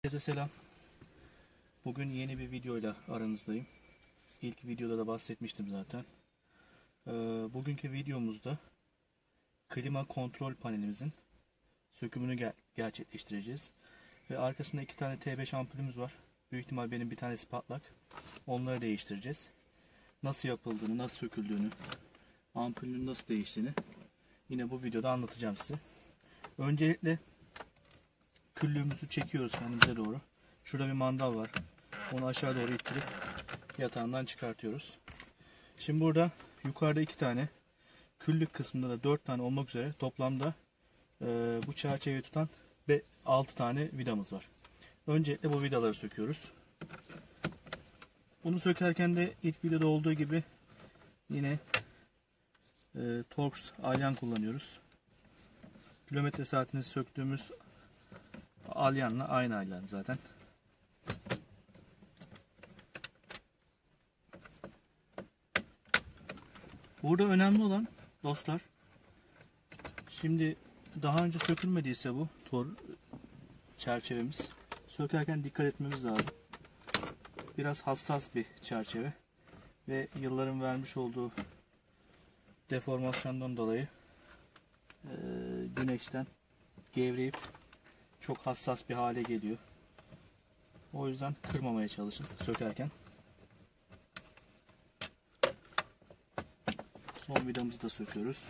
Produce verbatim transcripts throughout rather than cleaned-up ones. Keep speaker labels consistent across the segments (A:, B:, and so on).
A: Herkese selam. Bugün yeni bir videoyla aranızdayım. İlk videoda da bahsetmiştim zaten. Ee, bugünkü videomuzda klima kontrol panelimizin sökümünü ger gerçekleştireceğiz. Ve arkasında iki tane T beş ampulümüz var. Büyük ihtimal benim bir tanesi patlak. Onları değiştireceğiz. Nasıl yapıldığını, nasıl söküldüğünü, ampulün nasıl değiştiğini yine bu videoda anlatacağım size. Öncelikle küllüğümüzü çekiyoruz kendimize doğru. Şurada bir mandal var. Onu aşağı doğru ittirip yatağından çıkartıyoruz. Şimdi burada yukarıda iki tane, küllük kısmında da dört tane olmak üzere toplamda e, bu çerçeveyi tutan altı tane vidamız var. Öncelikle bu vidaları söküyoruz. Bunu sökerken de ilk videoda olduğu gibi yine e, Torx alyan kullanıyoruz. Kilometre saatini söktüğümüz alyanla aynı alyan zaten. Burada önemli olan dostlar, şimdi daha önce sökülmediyse bu tor çerçevemiz, sökerken dikkat etmemiz lazım. Biraz hassas bir çerçeve ve yılların vermiş olduğu deformasyondan dolayı e, güneşten gevreyip çok hassas bir hale geliyor. O yüzden kırmamaya çalışın sökerken. Son vidamızı da söküyoruz.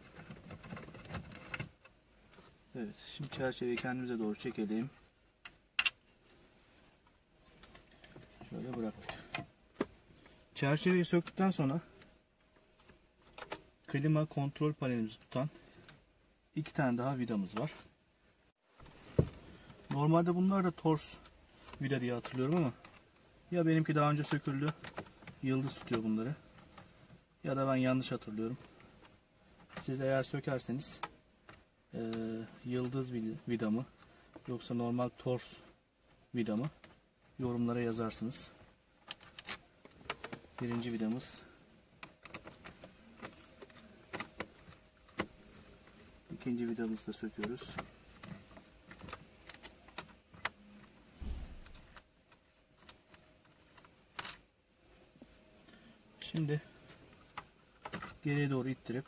A: Evet, şimdi çerçeveyi kendimize doğru çekelim. Şöyle bıraktık. Çerçeveyi söktükten sonra klima kontrol panelimizi tutan iki tane daha vidamız var. Normalde bunlar da Torx vida diye hatırlıyorum ama ya benimki daha önce söküldü, yıldız tutuyor bunları, ya da ben yanlış hatırlıyorum. Siz eğer sökerseniz e, yıldız vida mı yoksa normal Torx vida mı yorumlara yazarsınız. Birinci vidamız, ikinci vidamızı da söküyoruz. Şimdi geriye doğru ittirip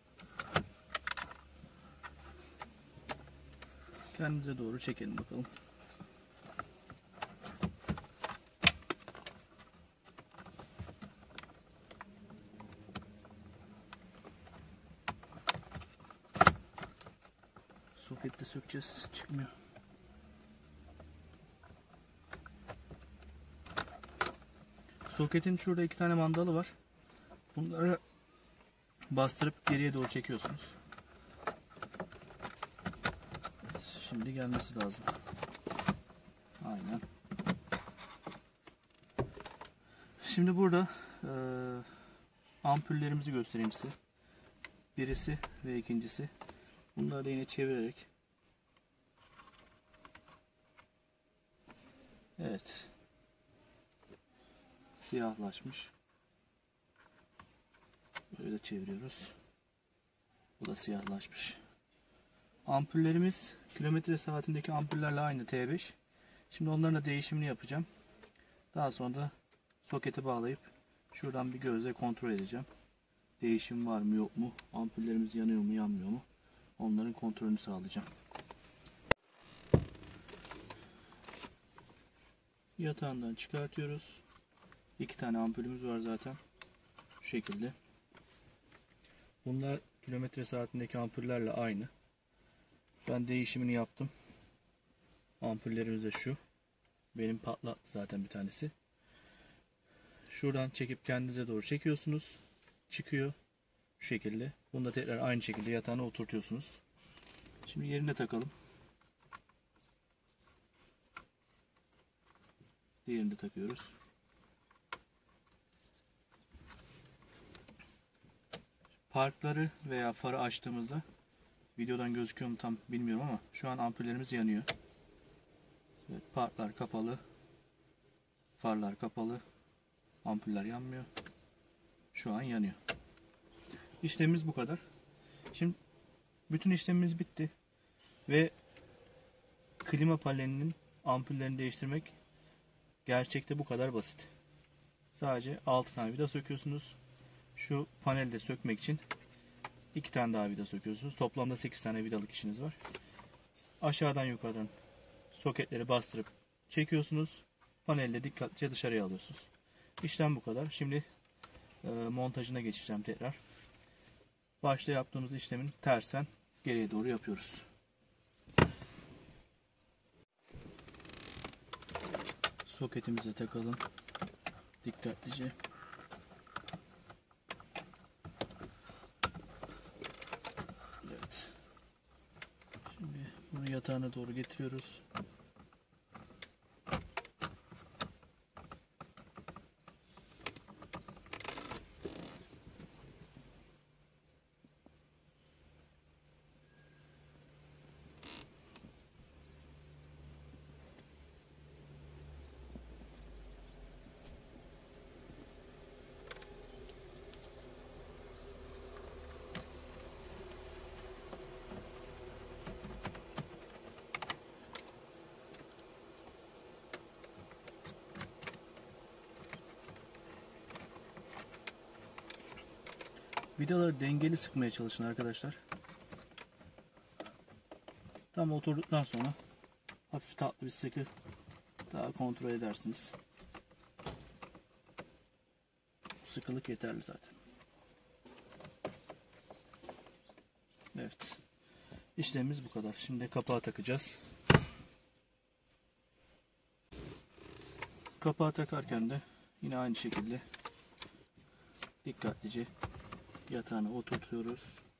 A: kendimize doğru çekelim bakalım. Soketle sökeceğiz, çıkmıyor. Soketin şurada iki tane mandalı var. Bunları bastırıp geriye doğru çekiyorsunuz. Evet, şimdi gelmesi lazım. Aynen. Şimdi burada e, ampullerimizi göstereyim size. Birisi ve ikincisi. Bunları da yine çevirerek. Evet. Siyahlaşmış. Böyle çeviriyoruz. Bu da siyahlaşmış. Ampullerimiz kilometre saatindeki ampullerle aynı T beş. Şimdi onların da değişimini yapacağım. Daha sonra da soketi bağlayıp şuradan bir gözle kontrol edeceğim. Değişim var mı yok mu? Ampullerimiz yanıyor mu yanmıyor mu? Onların kontrolünü sağlayacağım. Yatağından çıkartıyoruz. İki tane ampulümüz var zaten. Şu şekilde. Bunlar kilometre saatindeki ampullerle aynı. Ben değişimini yaptım. Ampullerimiz de şu. Benim patlattı zaten bir tanesi. Şuradan çekip kendinize doğru çekiyorsunuz. Çıkıyor. Şu şekilde. Bunu da tekrar aynı şekilde yatağına oturtuyorsunuz. Şimdi yerine takalım. Diğerini de takıyoruz. Parkları veya farı açtığımızda, videodan gözüküyor mu tam bilmiyorum ama şu an ampullerimiz yanıyor. Evet, parklar kapalı. Farlar kapalı. Ampuller yanmıyor. Şu an yanıyor. İşlemimiz bu kadar. Şimdi bütün işlemimiz bitti. Ve klima panelinin ampullerini değiştirmek gerçekte bu kadar basit. Sadece altı tane vida söküyorsunuz. Şu paneli de sökmek için iki tane daha vida söküyorsunuz. Toplamda sekiz tane vidalık işiniz var. Aşağıdan yukarıdan soketleri bastırıp çekiyorsunuz. Panelle dikkatlice dışarıya alıyorsunuz. İşlem bu kadar. Şimdi e, montajına geçeceğim tekrar. Başta yaptığımız işlemin tersten geriye doğru yapıyoruz. Soketimize takalım. Dikkatlice. Evet. Şimdi bunu yatağına doğru getiriyoruz. Vidaları dengeli sıkmaya çalışın arkadaşlar. Tam oturduktan sonra hafif tatlı bir sıkı daha kontrol edersiniz. Bu sıkılık yeterli zaten. Evet. İşlemimiz bu kadar. Şimdi kapağı takacağız. Kapağı takarken de yine aynı şekilde dikkatlice yatağına oturtuyoruz.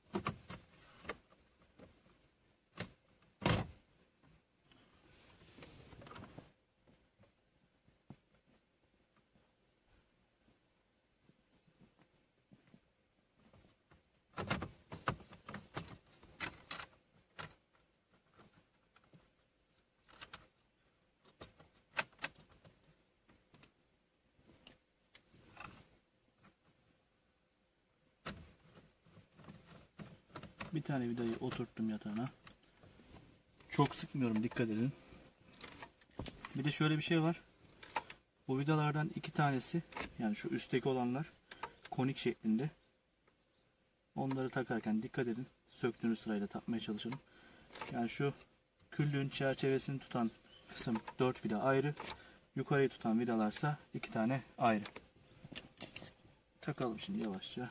A: Bir tane vidayı oturttum yatağına. Çok sıkmıyorum, dikkat edin. Bir de şöyle bir şey var. Bu vidalardan iki tanesi, yani şu üstteki olanlar konik şeklinde. Onları takarken dikkat edin. Söktüğünüz sırayla takmaya çalışın. Yani şu küllüğün çerçevesini tutan kısım dört vida ayrı. Yukarıyı tutan vidalarsa iki tane ayrı. Takalım şimdi yavaşça.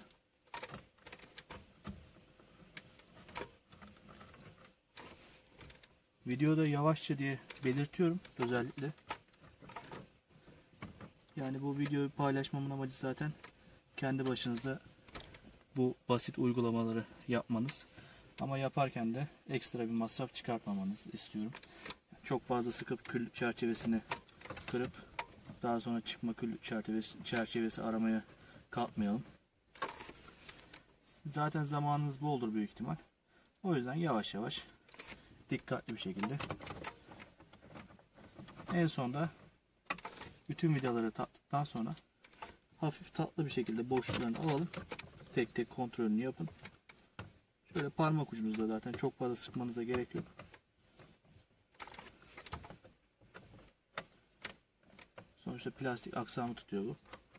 A: Videoda yavaşça diye belirtiyorum özellikle. Yani bu videoyu paylaşmamın amacı zaten kendi başınıza bu basit uygulamaları yapmanız. Ama yaparken de ekstra bir masraf çıkartmamanızı istiyorum. Çok fazla sıkıp kül çerçevesini kırıp daha sonra çıkma kül çerçevesi, çerçevesi aramaya kalkmayalım. Zaten zamanınız bu olur büyük ihtimal. O yüzden yavaş yavaş dikkatli bir şekilde. En sonda bütün vidaları taktıktan sonra hafif tatlı bir şekilde boşluklarını alalım. Tek tek kontrolünü yapın. Şöyle parmak ucunuzda, zaten çok fazla sıkmanıza gerek yok. Sonuçta plastik aksamı tutuyor bu.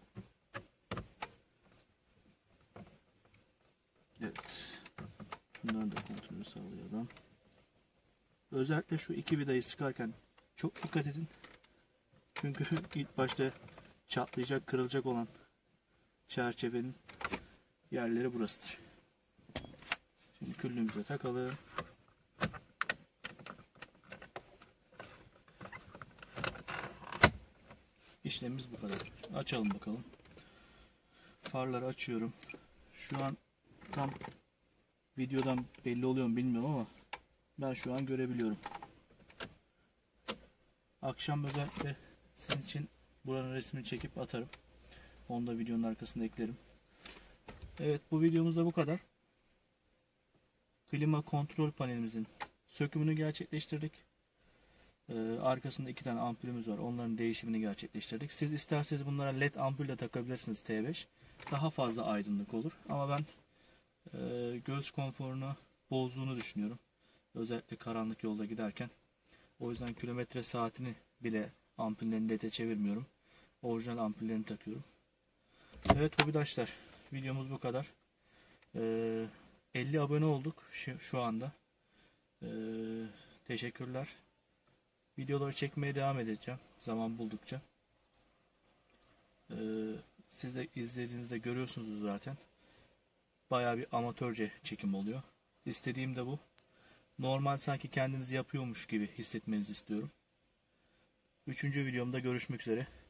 A: Evet. Bunların da kontrolünü sağlayalım. Özellikle şu iki vidayı sıkarken çok dikkat edin. Çünkü ilk başta çatlayacak, kırılacak olan çerçevenin yerleri burasıdır. Şimdi küllüğümüze takalım. İşlemimiz bu kadar. Açalım bakalım. Farları açıyorum. Şu an tam videodan belli oluyor mu bilmiyorum ama ben şu an görebiliyorum. Akşam özellikle sizin için buranın resmini çekip atarım. Onu da videonun arkasına eklerim. Evet, bu videomuz da bu kadar. Klima kontrol panelimizin sökümünü gerçekleştirdik. Ee, arkasında iki tane ampulümüz var. Onların değişimini gerçekleştirdik. Siz isterseniz bunlara led ampul de takabilirsiniz, T beş. Daha fazla aydınlık olur. Ama ben e, göz konforunu bozduğunu düşünüyorum. Özellikle karanlık yolda giderken O yüzden kilometre saatini bile ampullerini lede çevirmiyorum. Orijinal ampullerini takıyorum. Evet hobidaşlar, videomuz bu kadar. Ee, elli abone olduk şu, şu anda. Ee, teşekkürler. Videoları çekmeye devam edeceğim zaman buldukça. Ee, siz de izlediğinizde görüyorsunuz zaten. Bayağı bir amatörce çekim oluyor. İstediğim de bu. Normal sanki kendiniz yapıyormuş gibi hissetmenizi istiyorum. Üçüncü videomda görüşmek üzere.